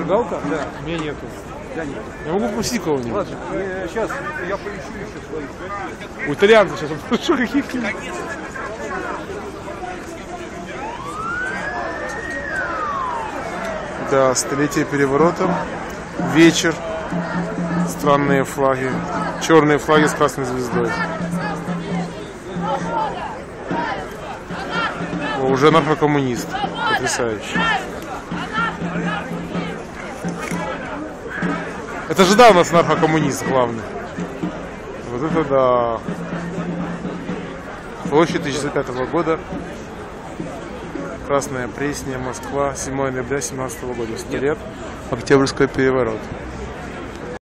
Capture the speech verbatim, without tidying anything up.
Шпаргалка? Да. У меня нету. Да нет. Я могу пустить кого-нибудь. Ладно, сейчас я поищу еще своих. У итальянцев сейчас попрошу каких-нибудь. Да, столетие переворота. Вечер. Странные флаги. Черные флаги с красной звездой. О, уже наркокоммунист. Потрясающе. Это же да, у нас наркокоммунист главный. Вот это да. Площадь тысяча девятьсот пятого года. Красная Пресня, Москва, седьмое ноября семнадцатого года. сто лет. Октябрьский переворот.